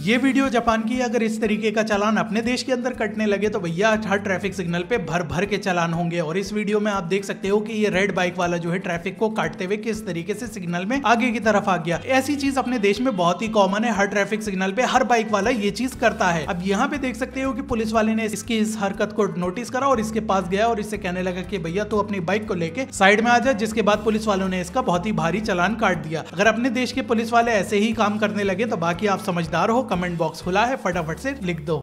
ये video Japan की। अगर इस तरीके का चालान अपने देश के अंदर कटने लगे तो भैया हर ट्रैफिक सिग्नल पे भर भर के चालान होंगे। और इस वीडियो में आप देख सकते हो कि ये रेड बाइक वाला जो है ट्रैफिक को काटते हुए किस तरीके से सिग्नल में आगे की तरफ आ गया। ऐसी चीज अपने देश में बहुत ही कॉमन है, हर ट्रैफिक सिग्नल पे हर बाइक वाला ये चीज करता है। अब यहाँ पे देख सकते हो कि पुलिस वाले ने इसकी इस हरकत को नोटिस करा और इसके पास गया और इससे कहने लगा कि भैया तू अपनी बाइक को लेके साइड में आ जा, जिसके बाद पुलिस वालों ने इसका बहुत ही भारी चालान काट दिया। अगर अपने देश के पुलिस वाले ऐसे ही काम करने लगे तो बाकी आप समझदार हो, कमेंट बॉक्स खुला है, फटाफट से लिख दो।